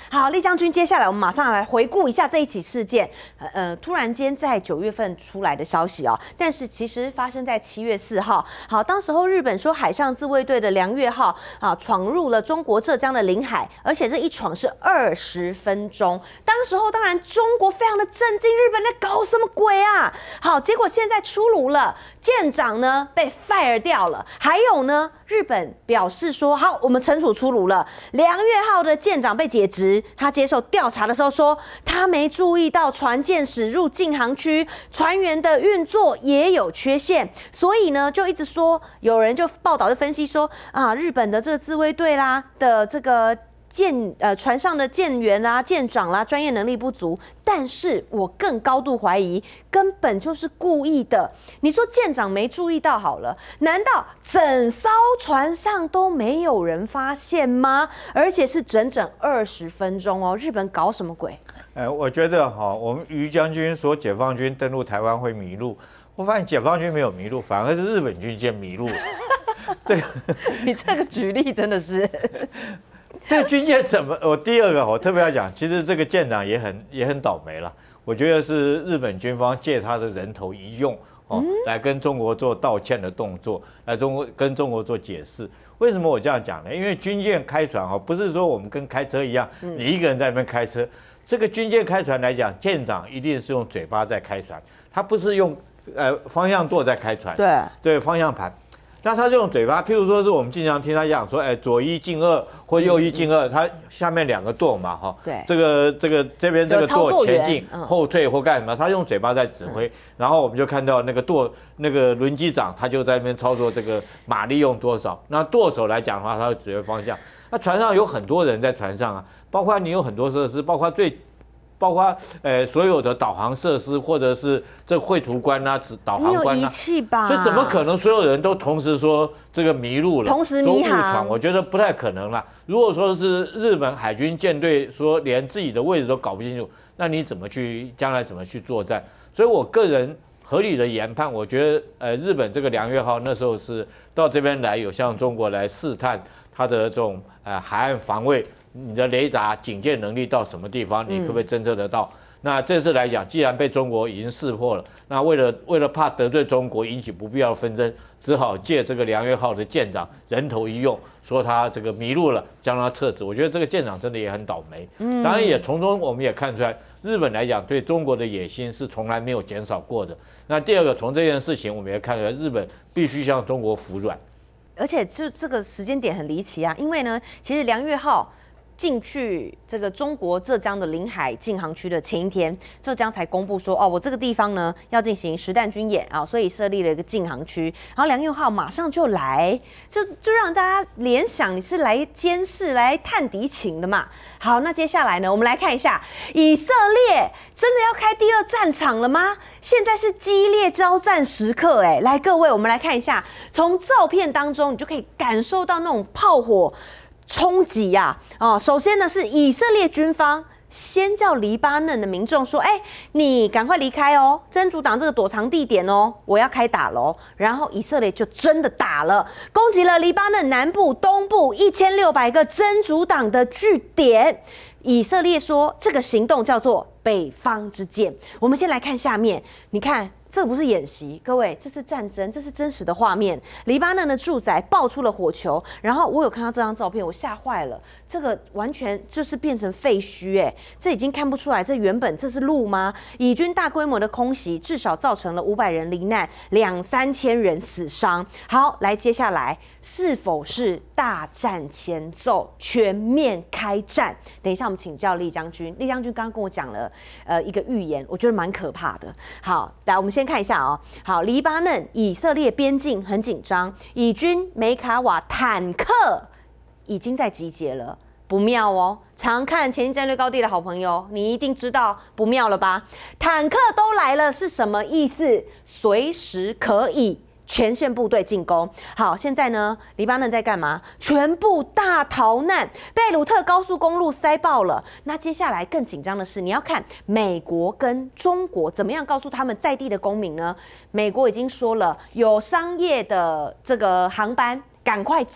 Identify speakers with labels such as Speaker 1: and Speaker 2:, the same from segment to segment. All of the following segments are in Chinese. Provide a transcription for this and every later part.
Speaker 1: 好，厉将军，接下来我们马上来回顾一下这一起事件。突然间在9月份出来的消息哦，但是其实发生在7月4号。好，当时候日本说海上自卫队的梁月号啊闯入了中国浙江的领海，而且这一闯是20分钟。当时候当然中国非常的震惊，日本在搞什么鬼啊？好，结果现在出炉了，舰长呢被 fire 掉了，还有呢，日本表示说好，我们惩处出炉了，梁月号的舰长被解职。他接受调查的时候说，他没注意到船舰驶入禁航区，船员的运作也有缺陷，所以呢，就一直说，有人就报道就分析说啊，日本的这个自卫队啦的这个船上的舰员啦、舰长啦，专业能力不足。但是我更高度怀疑，根本就是故意的。你说舰长没注意到好了，难道整艘船上都没有人发现吗？而且是整整20分钟哦，日本搞什么鬼？
Speaker 2: 我觉得哈，我们于将军说解放军登陆台湾会迷路，我发现解放军没有迷路，反而是日本军舰迷路了。这个，
Speaker 1: 你这个举例真的是。
Speaker 2: 这个军舰怎么？我第二个我特别要讲，其实这个舰长也很倒霉了。我觉得是日本军方借他的人头一用哦，来跟中国做道歉的动作，来跟中国做解释。为什么我这样讲呢？因为军舰开船哦，不是说我们跟开车一样，你一个人在那边开车。这个军舰开船来讲，舰长一定是用嘴巴在开船，他不是用方向舵在开船，对方向盘。那他就用嘴巴，譬如说是我们经常听他讲说，左一进二或右一进二，他下面2个舵嘛，哈，
Speaker 1: 对，
Speaker 2: 这边这个舵前进、后退或干什么，他用嘴巴在指挥，然后我们就看到那个轮机长，他就在那边操作这个马力用多少。那舵手来讲的话，他会指挥方向。那船上有很多人在船上啊，包括你有很多设施，包括所有的导航设施，或者是这绘图官啊、导航官啊，
Speaker 1: 没有仪器吧？
Speaker 2: 所以怎么可能所有人都同时说这个迷路了，
Speaker 1: 同时迷航？
Speaker 2: 我觉得不太可能啦。如果说是日本海军舰队说连自己的位置都搞不清楚，那你将来怎么去作战？所以我个人合理的研判，我觉得日本这个梁月号那时候是到这边来，有向中国来试探它的这种海岸防卫。你的雷达警戒能力到什么地方，你可不可以侦测得到？那这次来讲，既然被中国已经识破了，那为了怕得罪中国，引起不必要的纷争，只好借这个梁月号的舰长人头一用，说他这个迷路了，将他撤职。我觉得这个舰长真的也很倒霉。当然也从中我们也看出来，日本来讲对中国的野心是从来没有减少过的。那第二个，从这件事情我们也看出来，日本必须向中国服软。
Speaker 1: 而且这个时间点很离奇啊，因为呢，其实梁月号进去这个中国浙江的领海禁航区的前一天，浙江才公布说，哦，我这个地方呢要进行实弹军演啊，所以设立了一个禁航区。然后梁月号马上就来，就让大家联想你是来监视、来探敌情的嘛。好，那接下来呢，我们来看一下，以色列真的要开第2战场了吗？现在是激烈交战时刻，来各位，我们来看一下，从照片当中你就可以感受到那种炮火冲击呀！首先呢是以色列军方先叫黎巴嫩的民众说：“你赶快离开哦，真主党这个躲藏地点哦，我要开打喽。”然后以色列就真的打了，攻击了黎巴嫩南部、东部1600个真主党的据点。以色列说这个行动叫做北方之剑。我们先来看下面，你看。这不是演习，各位，这是战争，这是真实的画面。黎巴嫩的住宅爆出了火球，然后我有看到这张照片，我吓坏了。这个完全就是变成废墟，这已经看不出来，这原本这是路吗？以军大规模的空袭，至少造成了500人罹难，2-3千人死伤。好，来，接下来是否是大战前奏，全面开战？等一下，我们请教厉将军。厉将军刚刚跟我讲了一个预言，我觉得蛮可怕的。好，来，我们先看一下哦。好，黎巴嫩以色列边境很紧张，以军梅卡瓦坦克已经在集结了。不妙哦！常看前进战略高地的好朋友，你一定知道不妙了吧？坦克都来了是什么意思？随时可以全线部队进攻。好，现在呢，黎巴嫩在干嘛？全部大逃难，贝鲁特高速公路塞爆了。那接下来更紧张的是，你要看美国跟中国怎么样告诉他们在地的公民呢？美国已经说了，有商业的这个航班赶快走。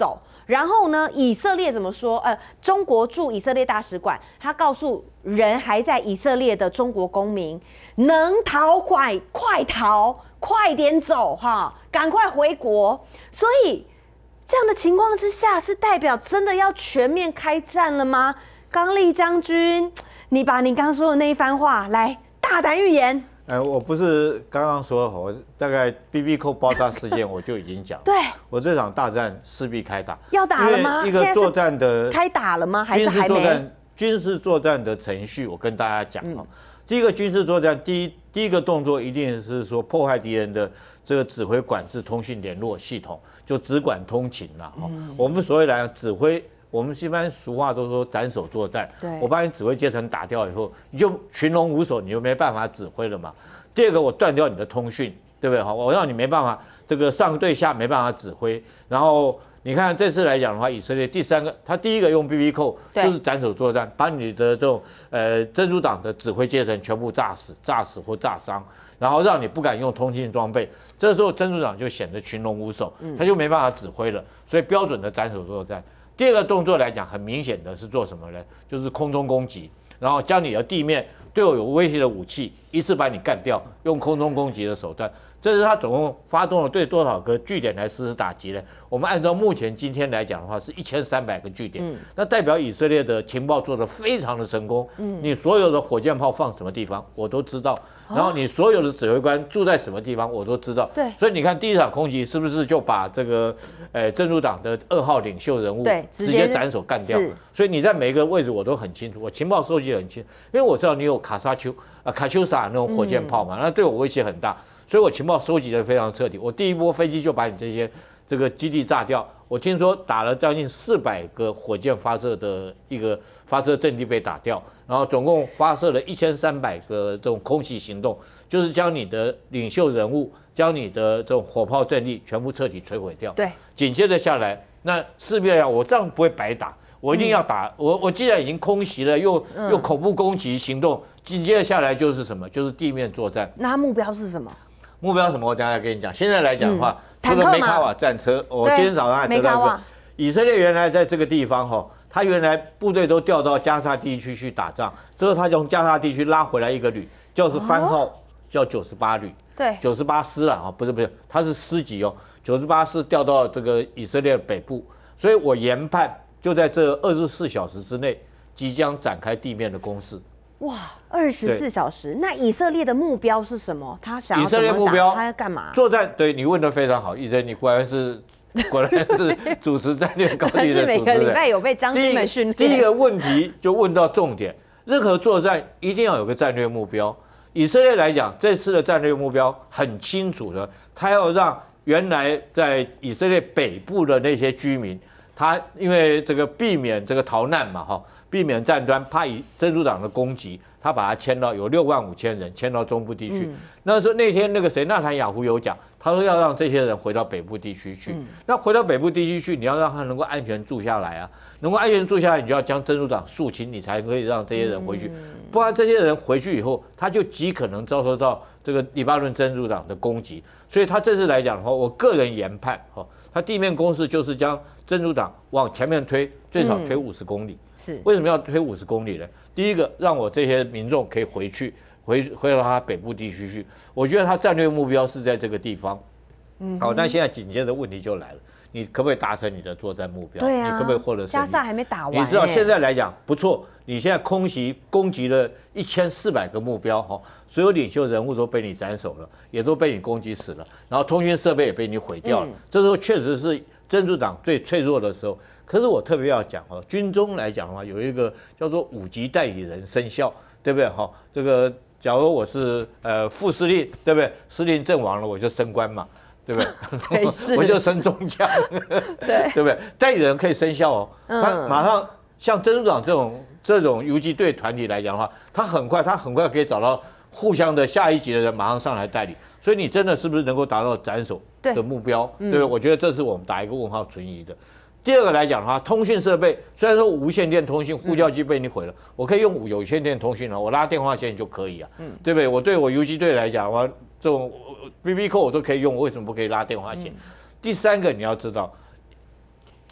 Speaker 1: 然后呢，以色列怎么说？中国驻以色列大使馆，他告诉人还在以色列的中国公民，能逃快逃，快点走哈，赶快回国。所以这样的情况之下，是代表真的要全面开战了吗？刚力将军，你把你刚说的那一番话来大胆预言。
Speaker 2: 我不是刚刚说，我大概 BB 扣爆炸事件我就已经讲了，
Speaker 1: 对，
Speaker 2: 我这场大战势必开打，
Speaker 1: 要打了吗？
Speaker 2: 一个作战的
Speaker 1: 开打了吗？还是还没？
Speaker 2: 军事作战的程序，我跟大家讲哦。第一个军事作战，第一个动作一定是说破坏敌人的这个指挥、管制、通讯联络系统，就只管通勤啦。我们所谓来讲指挥。我们一般俗话都说斩首作战，我把你指挥阶层打掉以后，你就群龙无首，你就没办法指挥了嘛。第二个，我断掉你的通讯，对不对？好，我让你没办法，这个上对下没办法指挥。然后你看这次来讲的话，以色列第三个，他第一个用 BB 扣就是斩首作战，把你的这种真主党的指挥阶层全部炸死或炸伤，然后让你不敢用通信装备。这时候真主党就显得群龙无首，他就没办法指挥了。所以标准的斩首作战。第二个动作来讲，很明显的是做什么呢？就是空中攻击，然后将你的地面对我有威胁的武器一次把你干掉，用空中攻击的手段。这是他总共发动了对多少个据点来实施打击呢？我们按照目前今天来讲的话，是1300个据点，那代表以色列的情报做得非常的成功。你所有的火箭炮放什么地方，我都知道。然后你所有的指挥官住在什么地方，我都知道。
Speaker 1: 对，
Speaker 2: 所以你看第一场攻击是不是就把这个真主党的2号领袖人物直接斩首干掉？所以你在每一个位置我都很清楚，我情报收集得很清，因为我知道你有卡秋莎那种火箭炮嘛，那对我威胁很大。所以我情报收集得非常彻底，我第一波飞机就把你这个基地炸掉。我听说打了将近400个火箭发射的一个发射阵地被打掉，然后总共发射了1300个这种空袭行动，就是将你的领袖人物、将你的这种火炮阵地全部彻底摧毁掉。
Speaker 1: 对，
Speaker 2: 紧接着下来，那势必来讲，我这样不会白打。我一定要打，我既然已经空袭了，又恐怖攻击行动，紧接着下来就是什么？就是地面作战。
Speaker 1: 那目标是什么？
Speaker 2: 目标什么？我等一下跟你讲。现在来讲的话，除了梅卡瓦战车，我今天早上还得到一个，以色列原来在这个地方哈，他原来部队都调到加沙地区去打仗，之后他从加沙地区拉回来一个旅，就是番号叫98旅，
Speaker 1: 对
Speaker 2: ，98师了啊，不是，他是师级哦，98师调到这个以色列北部，所以我研判就在这24小时之内即将展开地面的攻势。
Speaker 1: 哇，24小时，那以色列的目标是什么？他想要
Speaker 2: 以色列目标，
Speaker 1: 他要干嘛？
Speaker 2: 作战。对你问得非常好，医生，你果然是主持战略高地的主持人。
Speaker 1: 每个礼拜有被将军们训练。
Speaker 2: 第一个问题就问到重点，任何作战一定要有个战略目标。以色列来讲，这次的战略目标很清楚的，他要让原来在以色列北部的那些居民，他因为这个避免这个逃难嘛，哈。避免战端，怕以真主党的攻击，他把他迁到有65000人迁到中部地区。那时候那天那个谁纳坦雅胡有讲，他说要让这些人回到北部地区去。那回到北部地区去，你要让他能够安全住下来啊，能够安全住下来，你就要将真主党肃清，你才可以让这些人回去。不然这些人回去以后，他就极可能遭受到这个黎巴嫩真主党的攻击。所以他这次来讲的话，我个人研判，他地面攻势就是将真主党往前面推，最少推50公里。为什么要推50公里呢？第一个，让我这些民众可以回到他北部地区去。我觉得他战略目标是在这个地方。好，那现在紧接着问题就来了，你可不可以达成你的作战目标？
Speaker 1: 对啊，
Speaker 2: 你可不可以获得胜利？
Speaker 1: 加萨还没打完，
Speaker 2: 你知道现在来讲不错，你现在攻击了1400个目标哈，所有领袖人物都被你斩首了，也都被你攻击死了，然后通讯设备也被你毁掉了。这时候确实是真主党最脆弱的时候。可是我特别要讲哦，军中来讲的话，有一个叫做5级代理人生效，对不对？哈，这个假如我是副司令，对不对？司令阵亡了，我就升官嘛，对不对？我就升中将，对不对？代理人可以生效哦，他马上像真主党这种游击队团体来讲的话，他很快可以找到互相的下一级的人，马上上来代理。所以你真的是不是能够达到斩首的目标？对不对？我觉得这是我们打一个问号存疑的。第二个来讲的话，通讯设备虽然说无线电通讯呼叫机被你毁了，我可以用有线电通讯了，我拉电话线就可以啊，对不对？我对我游击队来讲，我这种 BB 扣我都可以用，我为什么不可以拉电话线？第三个你要知道，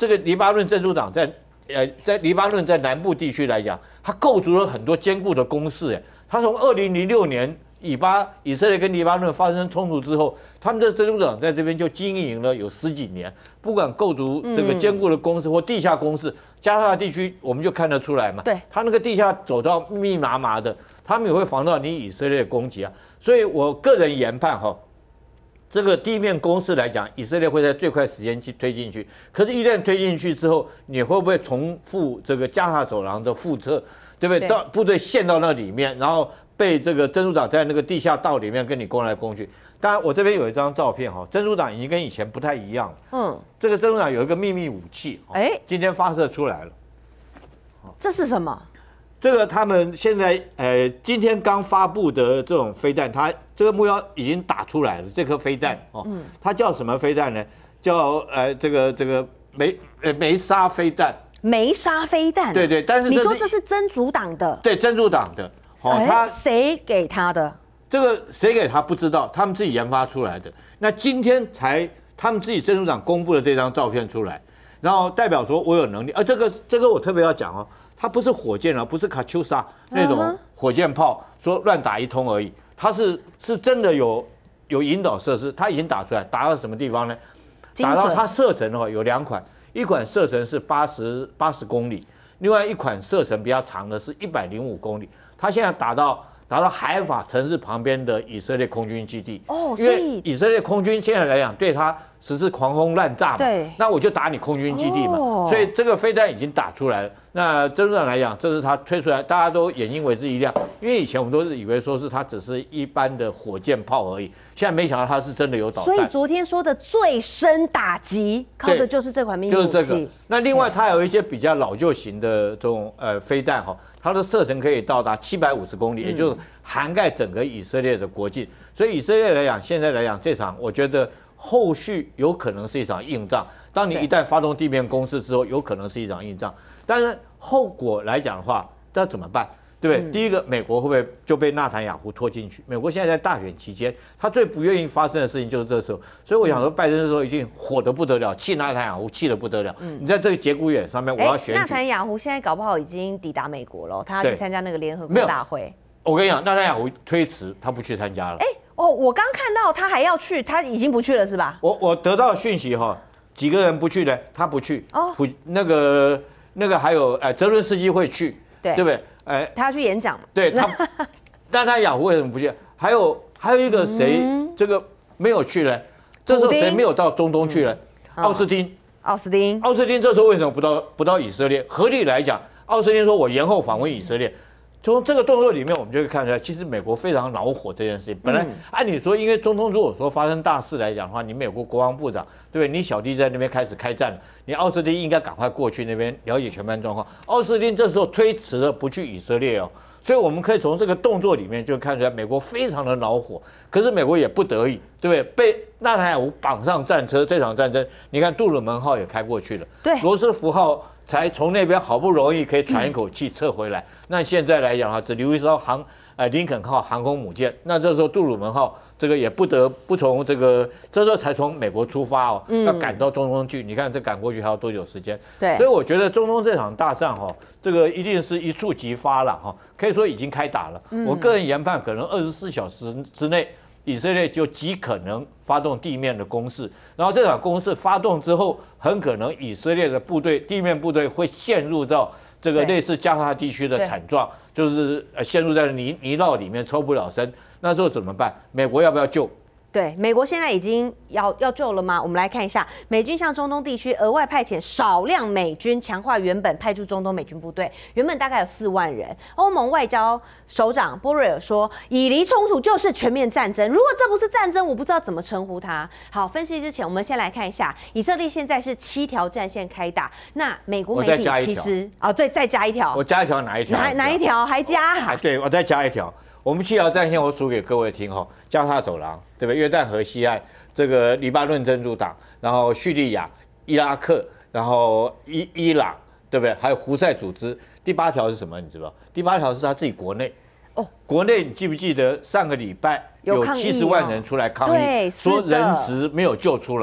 Speaker 2: 这个黎巴嫩真主党在黎巴嫩在南部地区来讲，它构筑了很多坚固的工事。它从2006年以色列跟黎巴嫩发生冲突之后，他们的真主党在这边就经营了有10几年，不管构筑这个坚固的工事或地下工事，加沙地区我们就看得出来嘛。
Speaker 1: 对，
Speaker 2: 它那个地下走到密密麻麻的，他们也会防到你以色列的攻击啊。所以我个人研判这个地面攻势来讲，以色列会在最快时间去推进去。可是，一旦推进去之后，你会不会重复这个加沙走廊的复测，对不对？到部队陷到那里面，然后被这个真主党在那个地下道里面跟你攻来攻去。当然，我这边有一张照片真主党已经跟以前不太一样了。这个真主党有一个秘密武器，今天发射出来了。
Speaker 1: 这是什么？
Speaker 2: 这个他们现在今天刚发布的这种飞弹，它这个目标已经打出来了。这颗飞弹它叫什么飞弹呢？叫这个梅沙飞弹。
Speaker 1: 梅沙飞弹。
Speaker 2: 对对，但是
Speaker 1: 你说这是真主党的？
Speaker 2: 对，真主党的。
Speaker 1: 他谁给他的？
Speaker 2: 这个谁给他不知道，他们自己研发出来的。那今天才他们自己真主党公布了这张照片出来，然后代表说我有能力。这个我特别要讲它不是火箭不是卡秋莎那种火箭炮，说乱打一通而已。它是真的有引导设施，它已经打出来，打到什么地方呢？打到它射程有2款，一款射程是80公里，另外一款射程比较长的是105公里。它现在打到海法城市旁边的以色列空军基地。因为以色列空军现在来讲对它实施狂轰滥炸嘛，
Speaker 1: 对，
Speaker 2: 那我就打你空军基地嘛。所以这个飞弹已经打出来了。那真主党来讲，这是他推出来，大家都眼睛为之一亮，因为以前我们都是以为说是它只是一般的火箭炮而已，现在没想到它是真的有导弹。
Speaker 1: 所以昨天说的最深打击，靠的就是这款秘密武器。
Speaker 2: 就是这个。那另外它有一些比较老旧型的这种飞弹它的射程可以到达750公里，也就是涵盖整个以色列的国境。所以以色列来讲，现在来讲这场，我觉得后续有可能是一场硬仗。当你一旦发动地面攻势之后，有可能是一场硬仗。但是后果来讲的话，这怎么办？对不对？第一个，美国会不会就被纳坦雅胡拖进去？美国现在在大选期间，他最不愿意发生的事情就是这时候。所以我想说，拜登那时候已经火得不得了，气纳坦雅胡气得不得了。你在这个节骨眼上面，我要选举。
Speaker 1: 纳坦雅胡现在搞不好已经抵达美国了，他要去参加那个联合国大会。
Speaker 2: 我跟你讲，纳坦雅胡推迟，他不去参加了。
Speaker 1: 我刚看到他还要去，他已经不去了是吧？
Speaker 2: 我得到讯息几个人不去呢？他不去。那个还有泽伦斯基会去，对不对？
Speaker 1: 他要去演讲嘛。
Speaker 2: 对他，那他雅胡为什么不去？还有一个谁这个没有去呢？这时候谁没有到中东去呢？奥斯汀这时候为什么不到以色列？合理来讲，奥斯汀说我延后访问以色列。从这个动作里面，我们就会看出来，其实美国非常恼火这件事情。本来按理说，因为中东如果说发生大事来讲的话，你美国国防部长，对不对？你小弟在那边开始开战了，你奥斯汀应该赶快过去那边了解全盘状况。奥斯汀这时候推迟了不去以色列所以我们可以从这个动作里面就看出来，美国非常的恼火。可是美国也不得已，对不对？被纳坦雅胡绑上战车，这场战争，你看杜鲁门号也开过去了，
Speaker 1: 对，
Speaker 2: 罗斯福号才从那边好不容易可以喘一口气撤回来。那现在来讲只留一艘林肯号航空母舰。那这时候杜鲁门号这个也不得不从这时候才从美国出发要赶到中东去。你看这赶过去还要多久时间？
Speaker 1: 对，
Speaker 2: 所以我觉得中东这场大战这个一定是一触即发了可以说已经开打了。我个人研判，可能24小时之内，以色列就极可能发动地面的攻势，然后这场攻势发动之后，很可能以色列的地面部队会陷入到这个类似加沙地区的惨状，就是陷入在泥淖里面抽不了身。那时候怎么办？美国要不要救？
Speaker 1: 对，美国现在已经要救了吗？我们来看一下，美军向中东地区额外派遣少量美军，强化原本派驻中东美军部队，原本大概有4万人。欧盟外交首长波瑞尔说，以黎冲突就是全面战争，如果这不是战争，我不知道怎么称呼它。好，分析之前，我们先来看一下，以色列现在是7条战线开打，那美国媒体其实对，再加一条，
Speaker 2: 我加一条哪一条？
Speaker 1: 哪一条还加？
Speaker 2: 对，我再加一条。我们7条战线，我数给各位听加沙走廊，对不对？约旦河西岸，这个黎巴嫩真主党，然后叙利亚、伊拉克，然后伊朗，对不对？还有胡塞组织。第8条是什么？你知道？第8条是他自己国内。国内你记不记得上个礼拜有70万人出来抗议，说人质没有救出来？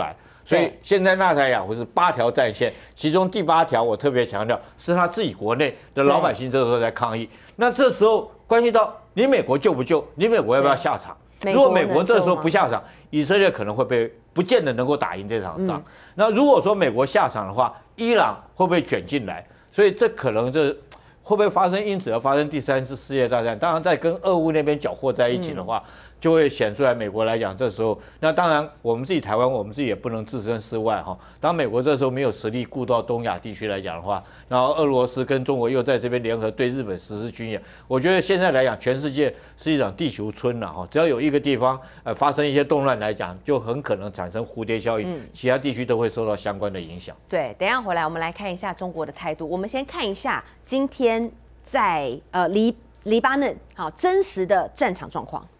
Speaker 2: 所以现在纳坦雅胡是8条战线，其中第8条我特别强调是他自己国内的老百姓这个时候在抗议。那这时候关系到你美国救不救，你美国要不要下场？如果美国这时候不下场，以色列可能会被不见得能够打赢这场仗。那如果说美国下场的话，伊朗会不会卷进来？所以这可能会不会发生，因此而发生第3次世界大战？当然，在跟俄乌那边搅和在一起的话，就会显出来。美国来讲，这时候，那当然我们自己台湾，我们自己也不能置身事外哈。当美国这时候没有实力顾到东亚地区来讲的话，然后俄罗斯跟中国又在这边联合对日本实施军演，我觉得现在来讲，全世界是一场地球村了哈。只要有一个地方发生一些动乱来讲，就很可能产生蝴蝶效应，其他地区都会受到相关的影响。
Speaker 1: 对，等一下回来我们来看一下中国的态度。我们先看一下今天在黎巴嫩好真实的战场状况。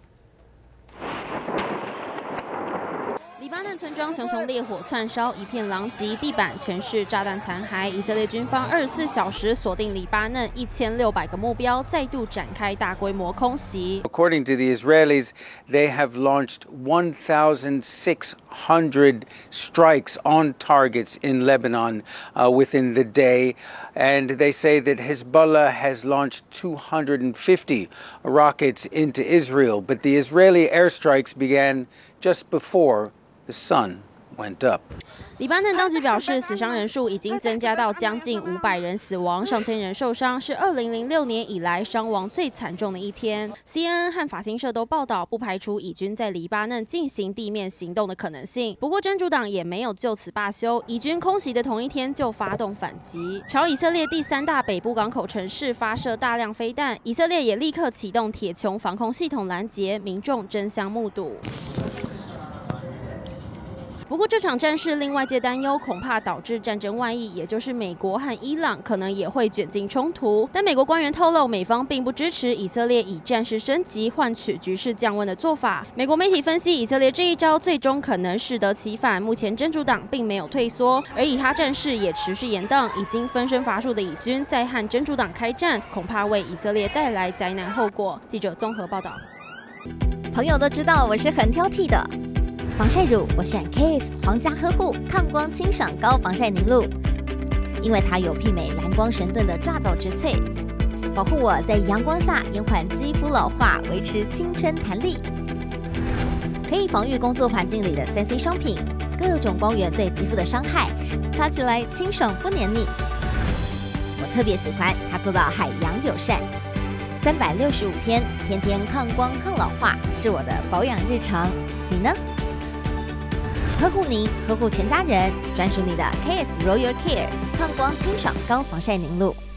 Speaker 3: 黎巴嫩村庄熊熊烈火窜烧，一片狼藉，地板全是炸弹残骸。以色列军方24小时锁定黎巴嫩1600个目标，再度展开大规模空袭。
Speaker 4: According to the Israelis, they have launched 1,600 strikes on targets in Lebanon within the day. And they say that Hezbollah has launched 250 rockets into Israel. But the Israeli airstrikes began just before the sun went up.
Speaker 3: 黎巴嫩当局表示，死伤人数已经增加到将近500人死亡，上千人受伤，是2006年以来伤亡最惨重的一天。CNN 和法新社都报道，不排除以军在黎巴嫩进行地面行动的可能性。不过，真主党也没有就此罢休，以军空袭的同一天就发动反击，朝以色列第3大北部港口城市发射大量飞弹。以色列也立刻启动铁穹防空系统拦截，民众争相目睹。不过，这场战事令外界担忧，恐怕导致战争外溢，也就是美国和伊朗可能也会卷进冲突。但美国官员透露，美方并不支持以色列以战事升级换取局势降温的做法。美国媒体分析，以色列这一招最终可能适得其反。目前真主党并没有退缩，而以哈战事也持续延宕，已经分身乏术的以军再和真主党开战，恐怕为以色列带来灾难后果。记者综合报道。
Speaker 5: 朋友都知道我是很挑剔的。防晒乳我选 Kiss 皇家呵护抗光清爽高防晒凝露，因为它有媲美蓝光神盾的抓藻植萃，保护我在阳光下延缓肌肤老化，维持青春弹力。可以防御工作环境里的3C 商品，各种光源对肌肤的伤害，擦起来清爽不黏腻。我特别喜欢它做到海洋友善，365天，天天抗光抗老化，是我的保养日常。你呢？呵护您，呵护全家人，专属你的 KS Royal Care 抗光清爽高防晒凝露。